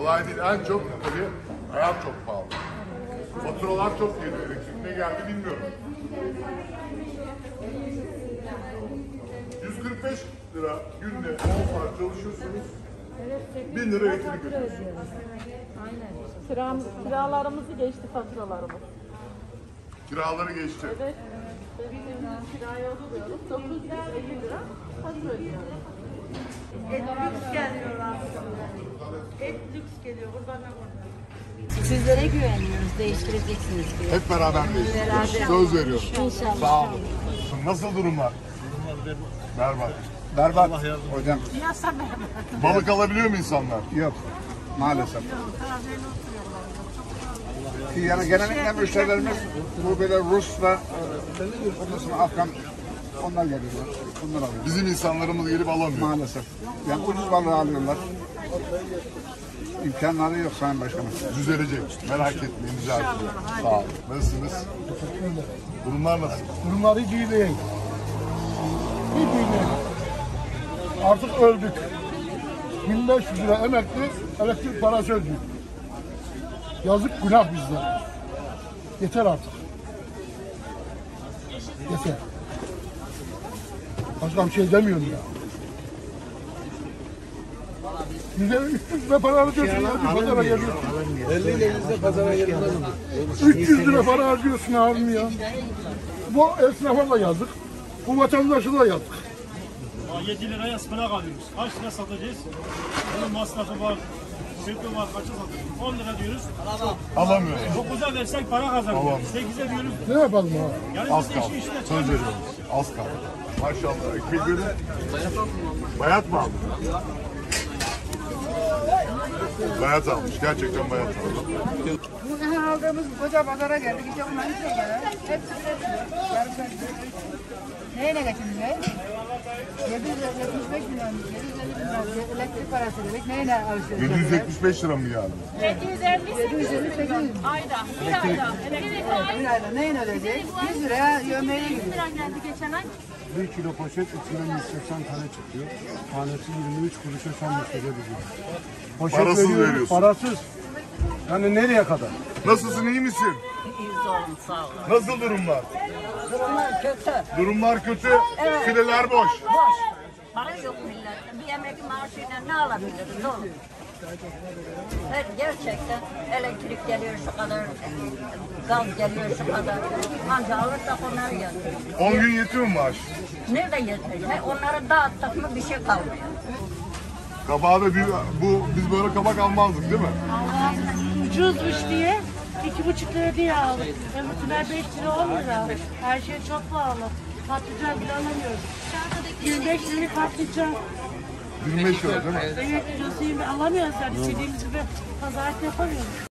Kolay değil. En çok tabii hayat çok pahalı. Faturalar çok geliyor. Elektrik ne geldi bilmiyorum. 145 lira günde 10 saat çalışıyorsunuz. 1000 lira elektrik ödüyorsunuz. Aynen. Kiralarımızı geçti faturalarımız. Kiraları geçti. Evet. Ben kiraya oturuyorum. 950 lira fatura ödüyorum. Et lüks geliyor aslında. Et lüks geliyor. Buradan ne var? Sizlere güveniyoruz, değiştireceksiniz diye. Hep beraber değiştiriyoruz. Söz veriyorum. İnşallah. Sağ olun. Nasıl durumlar? Berbat. Berbat hocam. Balık alabiliyor mu insanlar? Yok. Maalesef. Yani genellikle müşterilerimiz bu böyle Rus ve ondan sonra Afgan onlar geliyorlar. Bunlar alıyor. Bizim insanlarımız gelip alamıyor. Maalesef. Yani ucuz balığı alıyorlar. İmkanları yok Sayın Başkanım. Düzelecek. Merak etmeyin. Düzelecek. Sağ olun. Nasılsınız? Durumlar nasıl? Durumlar hiç iyi değil. Hiç iyi değil. Artık öldük. 1500 lira emekli elektrik parası ödüyor. Yazık günah bizde. Yeter artık. Yeter. Başka bir şey demiyorum ya. 100 lira para harcıyorsun ya, pazara geliyorsun. 50 ile 100 de pazara gelmez mi? 300 lira para harcıyorsun abim ya. Bu esnafa da yazık. Bu vatandaşa da yazık. 7 liraya ıspanak alıyoruz. Kaç lira satacağız? Bunun masrafı var. Sırtı var. Kaça satacağız? 10 lira diyoruz. Alamıyor. 9'a versek para kazanıyoruz. 8'e diyoruz. Ne yapalım abi? Yani Az biz de kaldı. işi işine Söz veriyorum. Az kaldı. Maşallah. Ekmekleri bayat mı aldın? Bayat almış. Gerçekten bayat almış. Bugün aldığımız koca pazara geldik. İşte onları söylüyorlar. Hepsi neyle geçiniyor? 775 milyon, 750 milyon elektrik parası dedik. Neyle alışıyoruz? 775 lira mı geldi? 758 Ayda. Bir ayda. bir ayda neyle ödeyecek? 100 liraya yemeğe gidiyor. geldi geçen ay. 1 kilo poşet içinden 180 tane çıkıyor. Tanesi 23 kuruşa son müşteriye gidiyor. Poşet Parasız veriyoruz, veriyorsun. parasız. Yani nereye kadar? Nasılsın? İyi misin? İyi olun, sağ olun. Nasıl durumlar? Durumlar kötü. Durumlar kötü. Fileler boş. Boş. Para yok millette. Bir emekli maaşıyla ne alabiliriz oğlum? Evet, gerçekten elektrik geliyor şu kadar, gaz geliyor şu kadar. Anca alırsak onları yatırırız. 10 gün yetiyor mu maaş? Nerede yetecek? Onları dağıttık mı bir şey kalmıyor. Kabağı da biz böyle kabak almazdık değil mi? Ucuzmuş diye 2,5 lira diye aldık. Öbürküler 5 lira 10 lira. Her şey çok pahalı. Patlıcan bile alamıyoruz. 25 lira patlıcan. 25 lira değil mi? Evet, kilosunu alamıyoruz yani. İstediğimiz gibi pazarlık yapamıyoruz.